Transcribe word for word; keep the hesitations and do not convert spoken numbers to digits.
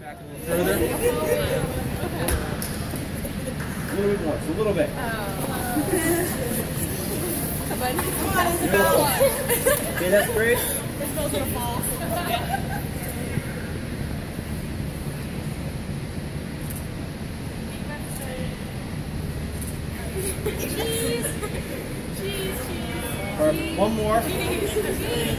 Back a little further. A little bit more, just a little bit. Come on, come on, it's about. Okay, that's great. It smells gonna fall. Cheese. Cheese, cheese. Perfect. One more.